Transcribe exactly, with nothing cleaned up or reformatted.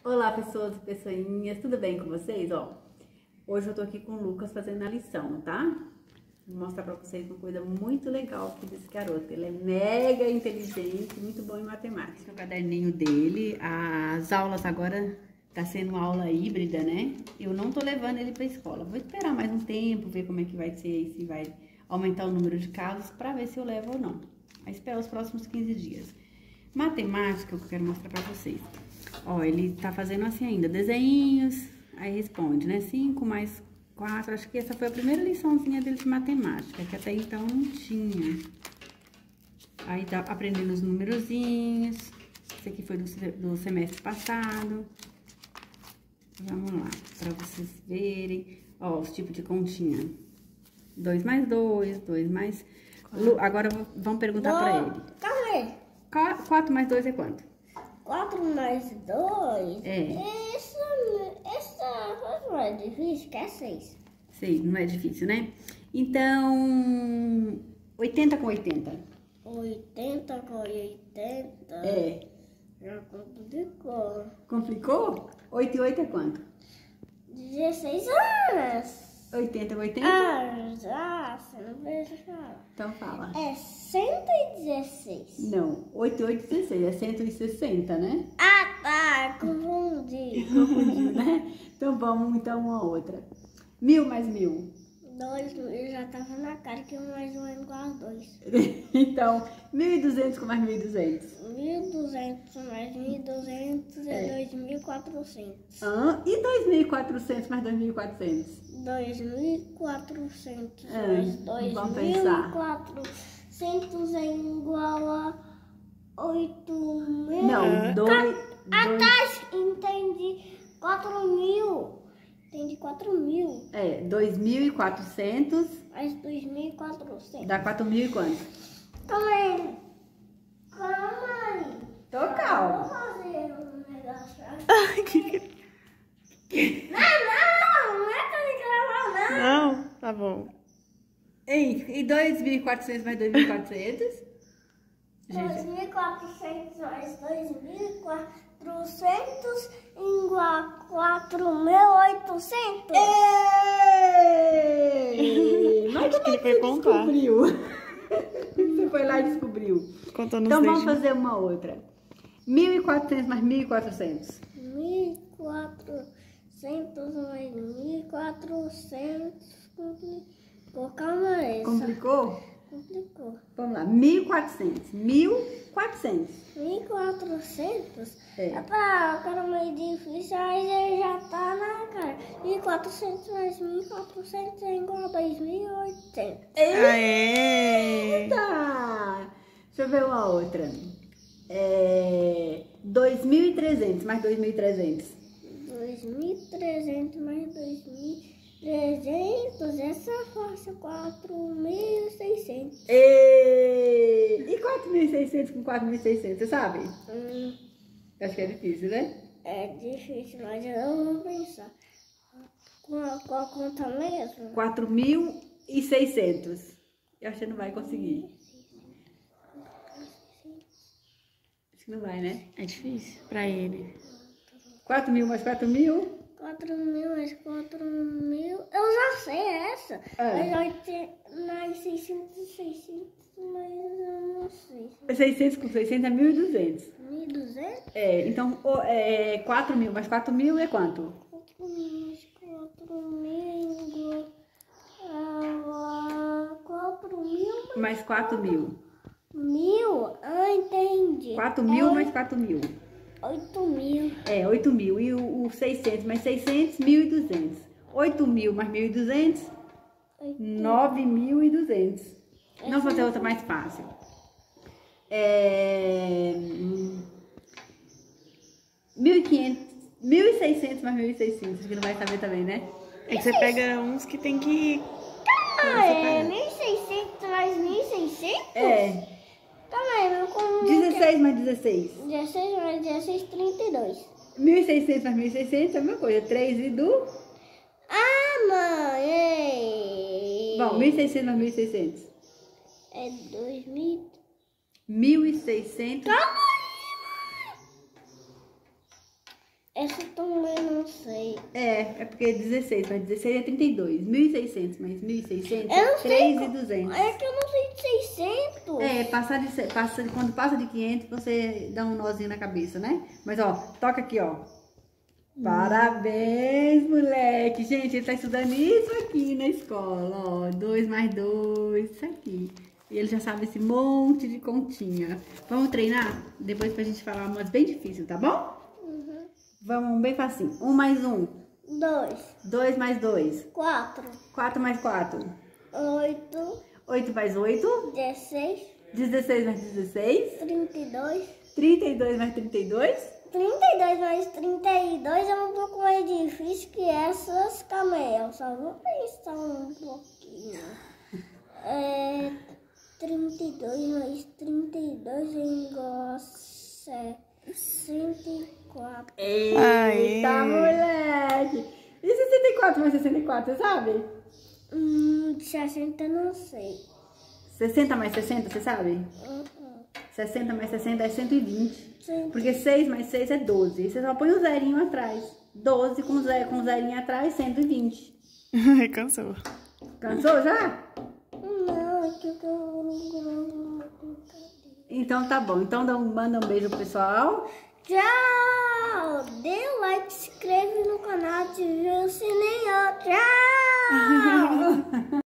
Olá, pessoas e pessoinhas, tudo bem com vocês? Ó, hoje eu tô aqui com o Lucas fazendo a lição, tá? Vou mostrar pra vocês uma coisa muito legal aqui desse garoto. Ele é mega inteligente, muito bom em matemática. Esse é o caderninho dele. As aulas agora tá sendo aula híbrida, né? Eu não tô levando ele pra escola. Vou esperar mais um tempo, ver como é que vai ser, se vai aumentar o número de casos, pra ver se eu levo ou não. Mas espera os próximos quinze dias. Matemática, que eu quero mostrar pra vocês. Ó, ele tá fazendo assim ainda, desenhinhos, aí responde, né? cinco mais quatro, acho que essa foi a primeira liçãozinha dele de matemática, que até então não tinha. Aí tá aprendendo os numerozinhos, esse aqui foi do, do semestre passado. Vamos lá, pra vocês verem, ó, os tipos de continha. dois mais dois, dois mais... Lu, agora vamos perguntar Lu, pra ele. Calma aí. quatro mais dois é quanto? quatro mais dois? É. Essa, essa não é difícil, que é seis. seis, não é difícil, né? Então, oitenta com oitenta. oitenta com oitenta? É. Já complicou. Complicou? oito e oito é quanto? dezesseis anos. oitenta com oitenta? Ah, já, você não precisa falar. Então fala. É cento e dezesseis. Não, oito e oito é dezesseis, é cento e sessenta, né? Ah, tá, confundi. Confundiu, né? Então vamos, então, uma outra. Mil mais mil. dois mil, já tava na cara que um mais um é igual a dois. Então, mil e duzentos com mais mil e duzentos. mil e duzentos mais mil e duzentos é, é dois mil e quatrocentos. Ah, e dois mil e quatrocentos mais dois mil e quatrocentos? dois mil e quatrocentos é, mais dois mil e quatrocentos é igual a oito mil. Não, dois... Ah, tá, entendi. quatro mil. Entendi, quatro mil. É, dois mil e quatrocentos. Mais dois mil e quatrocentos. Dá quatro mil e quanto? Calma aí. Calma aí. Tô calma. Vou fazer um negócio aqui. Não, não, não é pra me gravar, não. Não? Tá bom. Ei, e dois mil e quatrocentos mais dois mil e quatrocentos? dois mil e quatrocentos mais dois mil e quatrocentos igual a quatro mil e oitocentos. Ei! Mas Acho como é que que ele você foi contar. descobriu? Você foi lá e descobriu. Contando Então os vamos dedinhos. fazer uma outra. mil e quatrocentos mais mil e quatrocentos. mil e quatrocentos mais mil e quatrocentos. Complicou. Calma aí. Complicou? Complicou. Vamos lá. mil e quatrocentos. mil e quatrocentos. mil e quatrocentos? É. É pra cara meio difícil, aí ele já tá na cara. mil e quatrocentos mais mil e quatrocentos é igual a dois mil e oitocentos. Aê! Eita! Deixa eu ver uma outra. É... dois mil e trezentos mais dois mil e trezentos. dois mil e trezentos mais dois mil e trezentos, essa é fácil, quatro mil e seiscentos. E, e quatro mil e seiscentos com quatro mil e seiscentos, você sabe? Hum, Acho que é difícil, né? é difícil, mas eu vou pensar. Qual, qual conta mesmo? quatro mil e seiscentos. Eu acho que não vai conseguir. Acho que não vai, né? É difícil pra ele. quatro mil mais quatro mil? quatro mil mais quatro mil. Eu já sei essa. É. Mas oitocentos mais seiscentos, seiscentos, mas eu não sei. seiscentos com seiscentos é mil e duzentos. mil e duzentos? É, então o- é, quatro mil mais quatro mil é quanto? quatro mil mais quatro mil igual a quatro mil Mais quatro mil. mil? Ah, entendi. quatro mil É mais quatro mil. oito mil. É, oito mil. E o, o seiscentos mais seiscentos, mil e duzentos. oito mil mais mil e duzentos, nove mil e duzentos. Vamos fazer outra mais fácil. É... mil e quinhentos, mil e seiscentos mais mil e seiscentos. Acho que não vai saber também, né? É que você pega uns que tem que... Ah, é mil e seiscentos mais mil e seiscentos? É. Calma aí, meu como... dezesseis mais dezesseis. dezesseis mais dezesseis, trinta e dois. mil e seiscentos mais mil e seiscentos é a mesma coisa. três e do... Ah, mãe! Ei. Bom, mil e seiscentos mais mil e seiscentos. É dois mil. mil e seiscentos. Calma aí, mãe! É Essa também não sei. É, é porque é dezesseis, mas dezesseis é trinta e dois. mil e seiscentos, mais mil e seiscentos Eu é não sei três mil e co- duzentos. É que eu não sei de seiscentos. É, passar de, se- passa, quando passa de quinhentos, você dá um nozinho na cabeça, né? Mas, ó, toca aqui, ó. Parabéns, moleque. Gente, ele tá estudando isso aqui na escola, ó. Dois mais dois, isso aqui. E ele já sabe esse monte de continha. Vamos treinar? Depois pra gente falar umas bem difíceis, tá bom? Uhum. Vamos bem facinho. Um mais um. Dois. Dois mais dois. Quatro. Quatro mais quatro. Oito. Oito mais oito. Dezesseis. Dezesseis mais dezesseis. Trinta e dois. Trinta e dois mais trinta e dois. Trinta e dois mais trinta e dois é um pouco mais difícil que essas camelas. Só vou pensar um pouquinho. É, trinta e dois mais trinta e dois é igual a sessenta e quatro. Eita, moleque! E sessenta e quatro mais sessenta e quatro, você sabe? Hum, sessenta não sei. sessenta mais sessenta, você sabe? Uhum. sessenta mais sessenta é cento e vinte. Sim. Porque seis mais seis é doze. E você só põe o zerinho atrás. doze com zero, com zerinho atrás, cento e vinte. Cansou. Cansou já? Não, é que eu tô... Então tá bom. Então dá um- manda um beijo pro pessoal. Tchau! Dê o like, se inscreve no canal, ative o sininho. Tchau!